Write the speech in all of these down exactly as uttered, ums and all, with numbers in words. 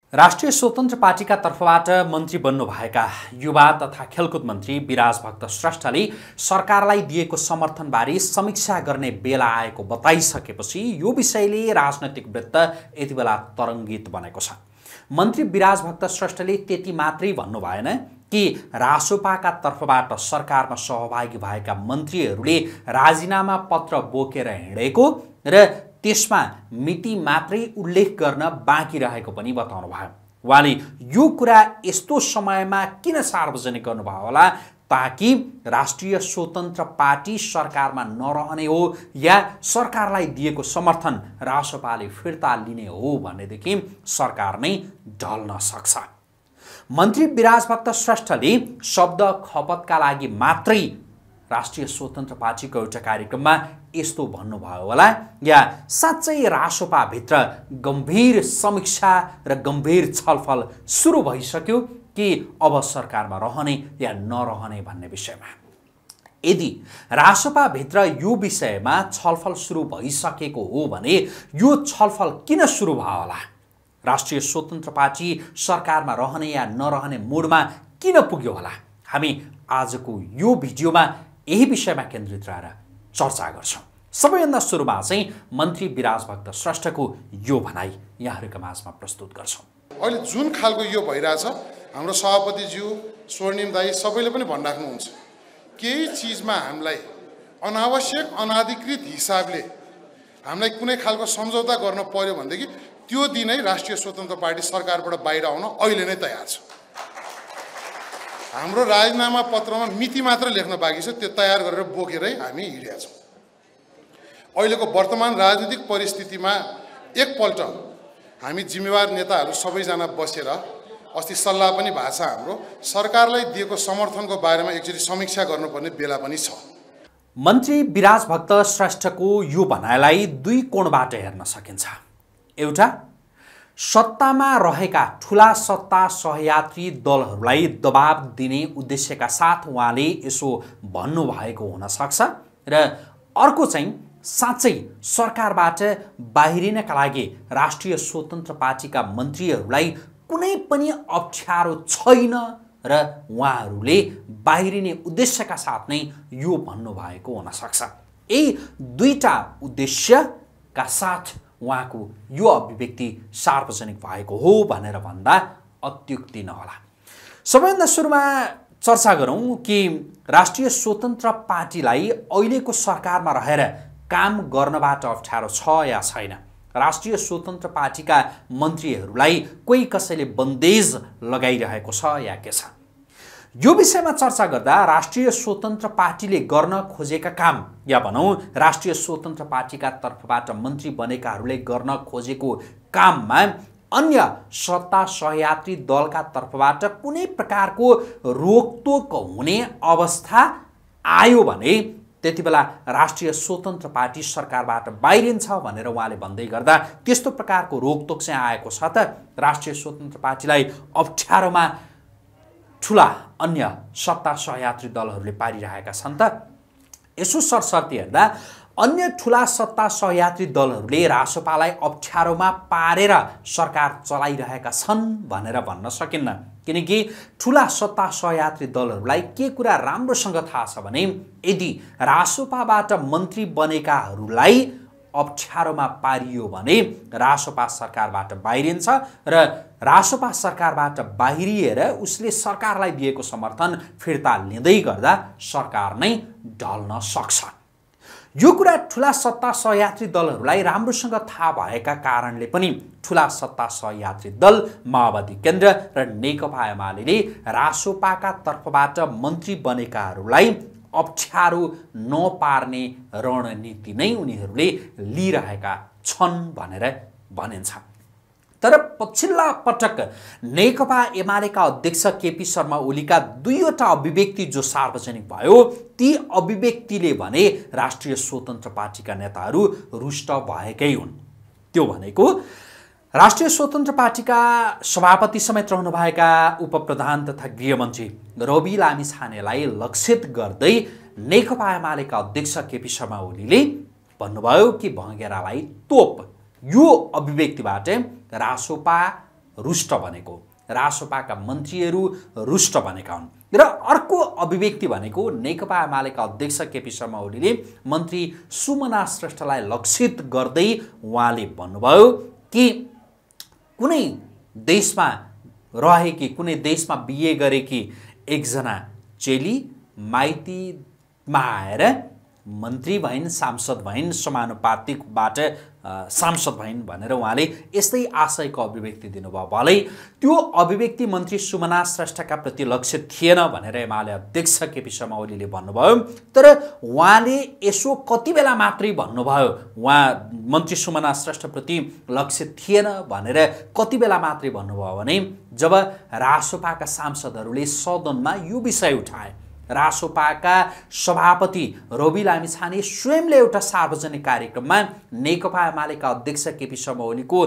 राष्ट्रिय स्वतन्त्र पार्टीका तर्फबाट मन्त्री बन्नुभएका युवा तथा खेलकुद मन्त्री विराज भक्त श्रेष्ठले सरकारलाई दिएको समर्थनबारे समीक्षा गर्ने बेला आएको बताइसकेपछि यो विषयले राजनैतिक वृत्त यति बेला तरङ्गित बनेको छ। मन्त्री विराज भक्त श्रेष्ठले त्यति मात्रै भन्नु भएन कि रासोपाका तर्फबाट सरकारमा सहभागी भएका मन्त्रीहरूले राजीनामा पत्र बोकेर हिँडेको र त्यसमा मिति मात्रै उल्लेख गर्न बाँकी रहेको पनि बताउनु भयो। उहाँले यो कुरा यस्तो समयमा किन सार्वजनिक गर्नुभयो होला ताकि राष्ट्रिय स्वतन्त्र पार्टी सरकारमा नरहने हो या सरकारलाई दिएको समर्थन रासोपाले फिर्ता लिने हो भनेदेखि सरकार नै ढल्न सक्छ। मन्त्री विराज भक्त श्रेष्ठले शब्द खपतका लागि मात्रै राष्ट्रिय स्वतन्त्र पार्टीको एउटा कार्यक्रममा यस्तो भन्नुभयो होला या साँच्चै रासोपाभित्र गम्भीर समीक्षा र गम्भीर छलफल सुरु भइसक्यो कि अब सरकारमा रहने या नरहने भन्ने विषयमा। यदि रासोपाभित्र यो विषयमा छलफल सुरु भइसकेको हो भने यो छलफल किन सुरु भयो होला? राष्ट्रिय स्वतन्त्र पार्टी सरकारमा रहने या नरहने मोडमा किन पुग्यो होला? हामी आजको यो भिडियोमा यही विषयमा केन्द्रित रहेर चर्चा गर्छौं। सबैभन्दा सुरुमा चाहिँ मन्त्री विराज भक्त श्रेष्ठको यो भनाई यहाँहरूका माझमा प्रस्तुत गर्छौं। अहिले जुन खालको यो भइरहेछ हाम्रो सभापतिज्यू स्वर्णिम दाई सबैले पनि भनिराख्नुहुन्छ, केही चिजमा हामीलाई अनावश्यक अनाधिकृत हिसाबले हामीलाई कुनै खालको सम्झौता गर्न पर्यो भनेदेखि त्यो दिनै राष्ट्रिय स्वतन्त्र पार्टी सरकारबाट बाहिर आउन अहिले नै तयार छ। हाम्रो राजीनामा पत्रमा मिति मात्र लेख्न बाँकी छ, त्यो तयार गरेर बोकेरै हामी हिँडेका छौँ। अहिलेको वर्तमान राजनीतिक परिस्थितिमा एकपल्ट हामी जिम्मेवार नेताहरू सबैजना बसेर अस्ति सल्लाह पनि भएको छ, हाम्रो सरकारलाई दिएको समर्थनको बारेमा एकचोटि समीक्षा गर्नुपर्ने बेला पनि छ। मन्त्री विराज भक्त श्रेष्ठको यो भनाइलाई दुई कोणबाट हेर्न सकिन्छ। एउटा, सत्तामा रहेका ठूला सत्ता सहयात्री दलहरूलाई दबाब दिने उद्देश्यका साथ उहाँले यसो भन्नुभएको हुन सक्छ र अर्को चाहिँ साँच्चै सरकारबाट बाहिरिनका लागि राष्ट्रिय स्वतन्त्र पार्टीका मन्त्रीहरूलाई कुनै पनि अप्ठ्यारो छैन र उहाँहरूले बाहिरिने उद्देश्यका साथ नै यो भन्नुभएको हुन सक्छ। यही दुईटा उद्देश्यका साथ उहाँको यो अभिव्यक्ति सार्वजनिक भएको हो भनेर भन्दा अत्युक्ति नहोला। सबैभन्दा सुरुमा चर्चा गरौँ कि राष्ट्रिय स्वतन्त्र पार्टीलाई अहिलेको सरकारमा रहेर काम गर्नबाट अप्ठ्यारो छ या छैन? राष्ट्रिय स्वतन्त्र पार्टीका मन्त्रीहरूलाई कोही कसैले बन्देज लगाइरहेको छ या के छ? यो विषयमा चर्चा गर्दा राष्ट्रिय स्वतन्त्र पार्टीले गर्न खोजेका काम या भनौँ राष्ट्रिय स्वतन्त्र पार्टीका तर्फबाट मन्त्री बनेकाहरूले गर्न खोजेको काममा अन्य सत्ता सहयात्री दलका तर्फबाट कुनै प्रकारको रोकटोक हुने अवस्था आयो भने त्यति बेला राष्ट्रिय स्वतन्त्र पार्टी सरकारबाट बाहिरिन्छ भनेर उहाँले भन्दै गर्दा त्यस्तो प्रकारको रोकटोक चाहिँ आएको छ त राष्ट्रिय स्वतन्त्र पार्टीलाई अप्ठ्यारोमा ठूला अन्य सत्ता सहयात्री दलहरूले पारिरहेका छन् त? यसो सरसर्ती हेर्दा अन्य ठूला सत्ता सहयात्री दलहरूले रासोपालाई अप्ठ्यारोमा पारेर सरकार चलाइरहेका छन् भनेर भन्न सकिन्न, किनकि ठूला सत्ता सहयात्री दलहरूलाई के कुरा राम्रोसँग थाहा छ भने यदि रासोपाबाट मन्त्री बनेकाहरूलाई अप्ठ्यारोमा पारियो भने रासोपा सरकारबाट बाहिरिन्छ र रासोपा सरकारबाट बाहिरिएर उसले सरकारलाई दिएको समर्थन फिर्ता लिँदै गर्दा सरकार नै ढल्न सक्छ। यो कुरा ठूला सत्ता सहयात्री दलहरूलाई राम्रोसँग थाहा भएका कारणले पनि ठूला सत्ता सहयात्री दल माओवादी केन्द्र र नेकपा एमाले रासोपाका तर्फबाट मन्त्री बनेकाहरूलाई अप्ठ्यारो नपार्ने रणनीति नै उनीहरूले लिइरहेका छन् भनेर भनिन्छ। तर पछिल्ला पटक नेकपा एमालेका अध्यक्ष केपी शर्मा ओलीका दुईवटा अभिव्यक्ति जो सार्वजनिक भयो ती अभिव्यक्तिले भने राष्ट्रिय स्वतन्त्र पार्टीका नेताहरू रुष्ट भएकै हुन्। त्यो भनेको राष्ट्रिय स्वतन्त्र पार्टीका सभापति समेत रहनुभएका उपप्रधान तथा गृहमन्त्री रवि लामिछानेलाई लक्षित गर्दै नेकपा एमालेका अध्यक्ष केपी शर्मा ओलीले भन्नुभयो कि भँगेरालाई तोप। यो अभिव्यक्तिबाट रासोपा रुष्ट बनेको, रासोपाका मन्त्रीहरू रुष्ट बनेका हुन्। र अर्को अभिव्यक्ति भनेको नेकपा एमालेका अध्यक्ष केपी शर्मा ओलीले मन्त्री सुमना श्रेष्ठलाई लक्षित गर्दै उहाँले भन्नुभयो कि कुनै देशमा रहेकी, कुनै देशमा बिहे गरेकी एकजना चेली माइतीमा आएर मन्त्री भइन्, सांसद भइन्, समानुपातिकबाट सांसद भइन् भनेर उहाँले यस्तै आशयको अभिव्यक्ति दिनुभयो। भलै त्यो अभिव्यक्ति मन्त्री सुमना श्रेष्ठका प्रति लक्षित थिएन भनेर एमाले अध्यक्ष केपी शर्मा ओलीले भन्नुभयो। तर उहाँले यसो कति बेला मात्रै भन्नुभयो, उहाँ मन्त्री सुमना श्रेष्ठप्रति लक्षित थिएन भनेर कति बेला मात्रै भन्नुभयो भने जब रासोपाका सांसदहरूले सदनमा यो विषय उठाए। रासोपाका सभापति रवि लामिछाने स्वयंले एउटा सार्वजनिक कार्यक्रममा नेकपा एमालेका अध्यक्ष केपी शर्मा ओलीको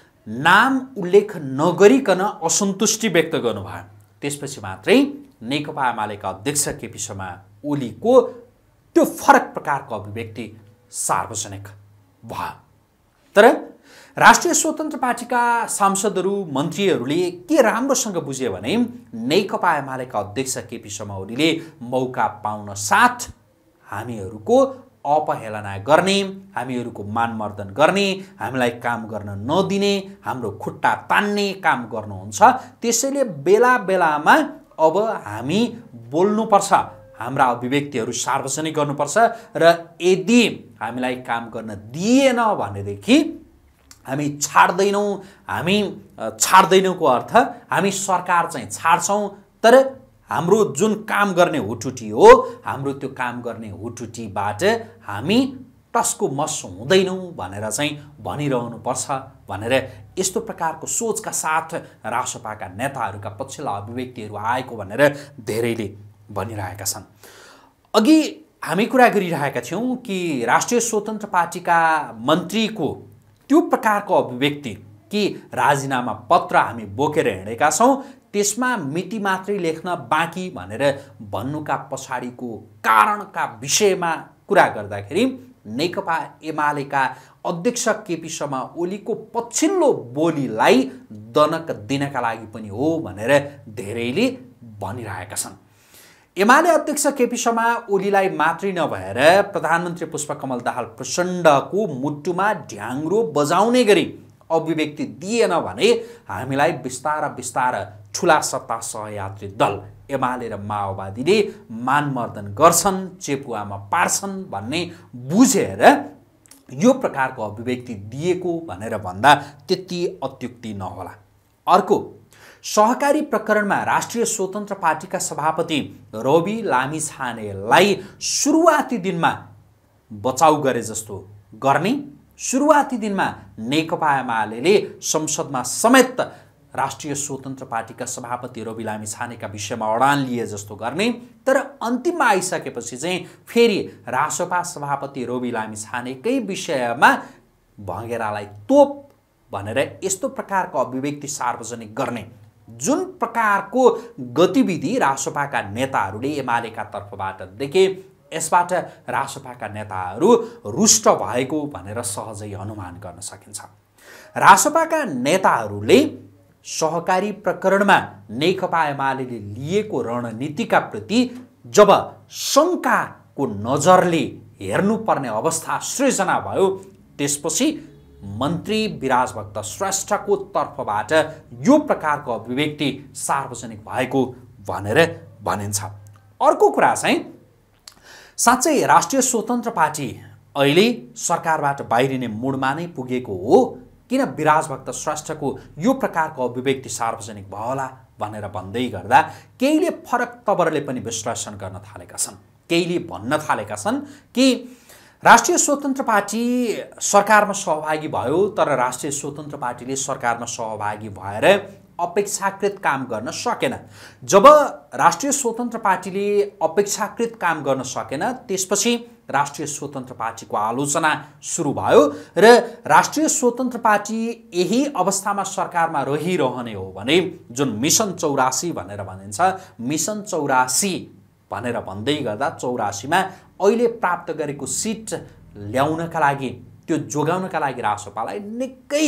नाम उल्लेख नगरिकन असन्तुष्टि व्यक्त गर्नुभयो। त्यसपछि मात्रै नेकपा एमालेका अध्यक्ष केपी शर्मा ओलीको त्यो फरक प्रकारको अभिव्यक्ति सार्वजनिक भयो। तर राष्ट्रिय स्वतन्त्र पार्टीका सांसदहरू, मन्त्रीहरूले के राम्रोसँग बुझे भने नेकपा एमालेका अध्यक्ष केपी शर्मा ओलीले मौका पाउन साथ हामीहरूको अपहेलना गर्ने, हामीहरूको मानमर्दन गर्ने, हामीलाई काम गर्न नदिने, हाम्रो खुट्टा तान्ने काम गर्नुहुन्छ। त्यसैले बेला बेलामा अब हामी बोल्नुपर्छ, हाम्रा अभिव्यक्तिहरू सार्वजनिक गर्नुपर्छ र यदि हामीलाई काम गर्न दिएन भनेदेखि हामी छाड्दैनौँ। हामी छाड्दैनौँको अर्थ हामी सरकार चाहिँ छाड्छौँ, तर हाम्रो जुन काम गर्ने हुटुटी हो, हाम्रो त्यो काम गर्ने हुटुटीबाट हामी टस्को मस हुँदैनौँ भनेर चाहिँ भनिरहनुपर्छ भनेर यस्तो प्रकारको सोचका साथ रासोपाका नेताहरूका पछिल्ला अभिव्यक्तिहरू आएको भनेर धेरैले भनिरहेका छन्। अघि हामी कुरा गरिरहेका थियौँ कि राष्ट्रिय स्वतन्त्र पार्टीका मन्त्रीको त्यो प्रकारको अभिव्यक्ति कि राजीनामा पत्र हामी बोकेर हिँडेका छौँ, त्यसमा मिति मात्रै लेख्न बाँकी भनेर भन्नुका पछाडिको कारणका विषयमा कुरा गर्दाखेरि नेकपा एमालेका अध्यक्ष केपी शर्मा ओलीको पछिल्लो बोलीलाई दनक दिनका लागि पनि हो भनेर धेरैले भनिरहेका छन्। एमाले अध्यक्ष केपी शर्मा ओलीलाई मात्रै नभएर प्रधानमन्त्री पुष्पकमल दाहाल प्रचण्डको मुटुमा ढ्याङ्ग्रो बजाउने गरी अभिव्यक्ति दिएन भने हामीलाई बिस्तार बिस्तार ठुला सत्ता सहयात्री दल एमाले र माओवादीले मानमर्दन गर्छन्, चेपुवामा पार्छन् भन्ने बुझेर यो प्रकारको अभिव्यक्ति दिएको भनेर भन्दा त्यति अत्युक्ति नहोला। अर्को, सहकारी प्रकरणमा राष्ट्रिय स्वतन्त्र पार्टीका सभापति रवि लामिछानेलाई सुरुवाती दिनमा बचाउ गरे जस्तो गर्ने, सुरुवाती दिनमा नेकपा एमालेले संसदमा समेत राष्ट्रिय स्वतन्त्र पार्टीका सभापति रवि लामिछानेका विषयमा अडान लिए जस्तो गर्ने, तर अन्तिममा आइसकेपछि चाहिँ फेरि रासोपा सभापति रवि लामिछानेकै विषयमा भँगेरालाई तोप भनेर यस्तो प्रकारको अभिव्यक्ति सार्वजनिक गर्ने, जुन प्रकारको गतिविधि रासोपाका नेताहरूले एमालेका तर्फबाट देखे, यसबाट रासोपाका नेताहरू रुष्ट भएको भनेर सहजै अनुमान गर्न सकिन्छ। रासोपाका नेताहरूले सहकारी प्रकरणमा नेकपा एमालेले लिएको रणनीतिका प्रति जब शङ्काको नजरले हेर्नुपर्ने अवस्था सृजना भयो, त्यसपछि मन्त्री विराजभक्त श्रेष्ठको तर्फबाट यो प्रकारको अभिव्यक्ति सार्वजनिक भएको भनेर भनिन्छ। अर्को कुरा चाहिँ साँच्चै राष्ट्रिय स्वतन्त्र पार्टी अहिले सरकारबाट बाहिरिने मुडमा नै पुगेको हो, किन विराजभक्त श्रेष्ठको यो प्रकारको अभिव्यक्ति सार्वजनिक भयो होला भनेर भन्दै गर्दा केहीले फरक तवरले पनि विश्लेषण गर्न थालेका छन्। केहीले भन्न थालेका छन् कि राष्ट्रिय स्वतन्त्र पार्टी सरकारमा सहभागी भयो, तर राष्ट्रिय स्वतन्त्र पार्टीले सरकारमा सहभागी भएर अपेक्षाकृत काम गर्न सकेन। जब राष्ट्रिय स्वतन्त्र पार्टीले अपेक्षाकृत काम गर्न सकेन, त्यसपछि राष्ट्रिय स्वतन्त्र पार्टीको आलोचना सुरु भयो र राष्ट्रिय स्वतन्त्र पार्टी यही अवस्थामा सरकारमा रहिरहने हो भने जुन मिसन चौरासी भनेर भनिन्छ, मिसन चौरासी भनेर भन्दै गर्दा चौरासीमा अहिले प्राप्त गरेको सिट ल्याउनका लागि, त्यो जोगाउनका लागि रासोपालाई निकै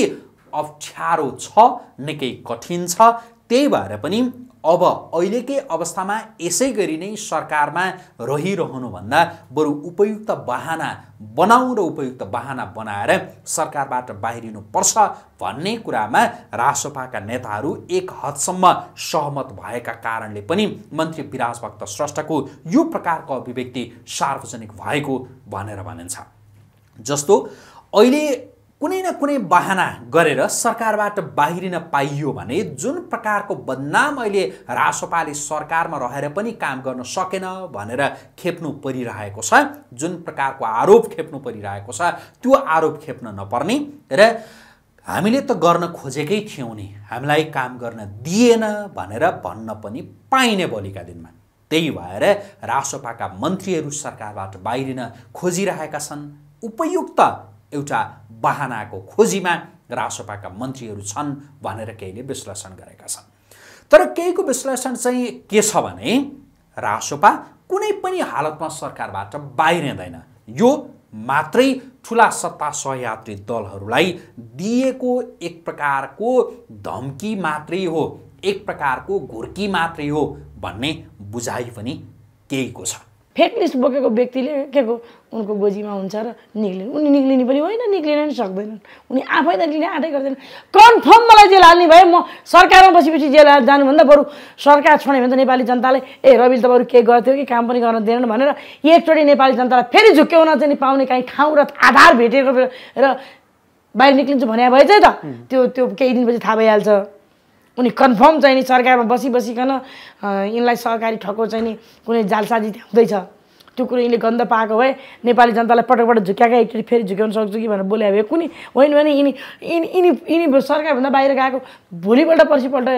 अप्ठ्यारो छ, निकै कठिन छ। त्यही भएर पनि अब अहिलेकै अवस्थामा यसै गरी नै सरकारमा रहिरहनुभन्दा बरु उपयुक्त बहाना बनाऊ र उपयुक्त बहाना बनाएर सरकारबाट बाहिरिनुपर्छ भन्ने कुरामा रासोपाका नेताहरू एक हदसम्म सहमत भएका कारणले पनि मन्त्री विराजभक्त श्रेष्ठको यो प्रकारको अभिव्यक्ति सार्वजनिक भएको भनेर भनिन्छ। जस्तो अहिले कुनै न कुनै बहाना गरेर सरकारबाट बाहिरिन पाइयो भने जुन प्रकारको बदनाम अहिले रासोपाले सरकारमा रहेर पनि काम गर्न सकेन भनेर खेप्नु परिरहेको छ, जुन प्रकारको आरोप खेप्नु परिरहेको छ, त्यो आरोप खेप्न नपर्ने र हामीले त गर्न खोजेकै थियौँ नि, हामीलाई काम गर्न दिएन भनेर भन्न पनि पाइने भोलिका दिनमा। त्यही भएर रासोपाका मन्त्रीहरू सरकारबाट बाहिरिन खोजिरहेका छन्। उपयुक्त एउटा बहानाको खोजीमा रासोपाका मन्त्रीहरू छन् भनेर केहीले विश्लेषण गरेका छन्। तर केहीको विश्लेषण चाहिँ के छ भने रासोपा कुनै पनि हालतमा सरकारबाट बाहिरिँदैन, यो मात्रै ठुला सत्ता सहयात्री दलहरूलाई दिएको एक प्रकारको धम्की मात्रै हो, एक प्रकारको घुर्की मात्रै हो भन्ने बुझाइ पनि केहीको छ। फेक न्युज बोकेको व्यक्तिले के को उनको गोजीमा हुन्छ र निक्लिनु, उनी निक्लिने पनि होइन, निक्लिन पनि सक्दैनन्, उनी आफै त निक्लिने आँटै गर्दैन। कन्फर्म मलाई जेल हाल्ने भए म सरकारमा बसेपछि जेल जानुभन्दा बरु सरकार छोड्यो भने त नेपाली जनताले ए रविले त बरु के गर्थ्यो कि काम पनि गर्न दिएन भनेर एकचोटि नेपाली जनतालाई फेरि झुक्क्याउन चाहिँ पाउने काहीँ ठाउँ र आधार भेटेको र बाहिर निक्लिन्छु भने भए चाहिँ त त्यो त्यो केही दिनपछि थाहा भइहाल्छ। उनी कन्फर्म चाहिँ नि सरकारमा बसी बसिकन यिनलाई सहकारी ठको चाहिँ नि कुनै जालसाजी हुँदैछ, त्यो कुरो यिनले गन्ध पाएको भए नेपाली जनतालाई पटक पटक झुक्याएका एकचोटि फेरि झुक्याउन सक्छु कि भनेर बोले भए कुनै होइन भने यिनी यिनी यिनी यिनी सरकारभन्दा बाहिर गएको भोलिपल्ट पर्सिपल्ट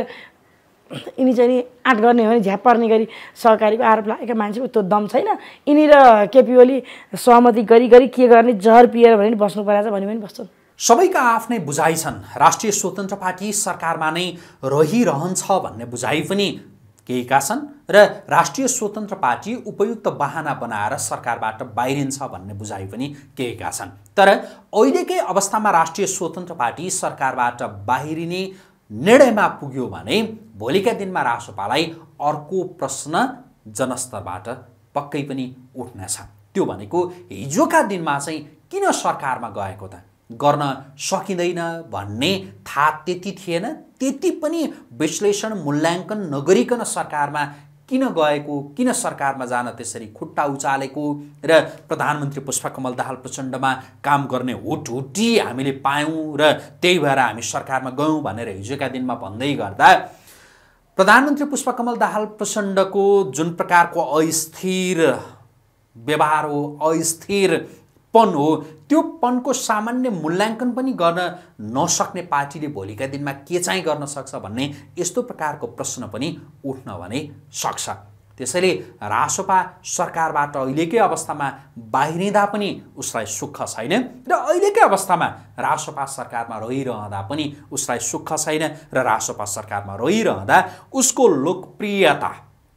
यिनी चाहिँ नि आँट गर्ने हो भने झ्याप पर्ने गरी सहकारीको आरोप लागेका मान्छेको त्यो दम छैन। यिनी र केपी ओली सहमति गरी गरी के गर्ने जहर पिएर भने नि बस्नु परेछ भने पनि बस्छन्। सबैका आफ्नै बुझाइ छन्। राष्ट्रिय स्वतन्त्र पार्टी सरकारमा नै रहिरहन्छ भन्ने बुझाइ पनि केहीका छन् र राष्ट्रिय स्वतन्त्र पार्टी उपयुक्त बहाना बनाएर सरकारबाट बाहिरिन्छ भन्ने बुझाइ पनि केहीका छन्। तर अहिलेकै अवस्थामा राष्ट्रिय स्वतन्त्र पार्टी सरकारबाट बाहिरिने निर्णयमा पुग्यो भने भोलिका दिनमा रासोपालाई अर्को प्रश्न जनस्तरबाट पक्कै पनि उठ्नेछ। त्यो भनेको हिजोका दिनमा चाहिँ किन सरकारमा गएको त, गर्न सकिँदैन भन्ने थाहा त्यति थिएन, त्यति पनि विश्लेषण मूल्याङ्कन नगरिकन सरकारमा किन गएको, किन सरकारमा जान त्यसरी खुट्टा उचालेको र प्रधानमन्त्री पुष्पकमल दाहाल प्रचण्डमा काम गर्ने हुटहुटी हामीले पायौँ र त्यही भएर हामी सरकारमा गयौँ भनेर हिजोका दिनमा भन्दै गर्दा प्रधानमन्त्री पुष्पकमल दाहाल प्रचण्डको जुन प्रकारको अस्थिर व्यवहार हो, अस्थिर पन हो, त्यो पनको सामान्य मूल्याङ्कन पनि गर्न नसक्ने पार्टीले भोलिका दिनमा के चाहिँ गर्न सक्छ भन्ने यस्तो प्रकारको प्रश्न पनि उठ्न भने सक्छ। त्यसैले रासोपा सरकारबाट अहिलेकै अवस्थामा बाहिरिँदा पनि उसलाई सुख छैन र अहिलेकै अवस्थामा रासोपा सरकारमा रहिरहँदा पनि उसलाई सुख छैन र रासोपा सरकारमा रहिरहँदा उसको लोकप्रियता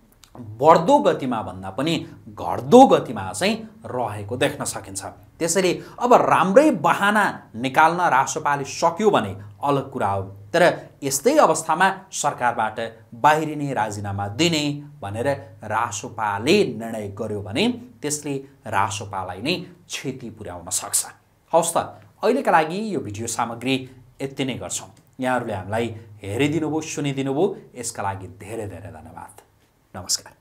बढ्दो गतिमा भन्दा पनि घट्दो गतिमा चाहिँ रहेको देख्न सकिन्छ। त्यसैले अब राम्रै बहाना निकाल्न रासोपाले सक्यो भने अलग कुरा हो, तर यस्तै अवस्थामा सरकारबाट बाहिरिने राजीनामा दिने भनेर रासोपाले निर्णय गर्यो भने त्यसले रासोपालाई नै क्षति पुर्याउन सक्छ। हवस् त, अहिलेका लागि यो भिडियो सामग्री यति नै गर्छौँ। यहाँहरूले हामीलाई हेरिदिनुभयो, सुनिदिनुभयो, यसका लागि धेरै धेरै धन्यवाद। नमस्कार।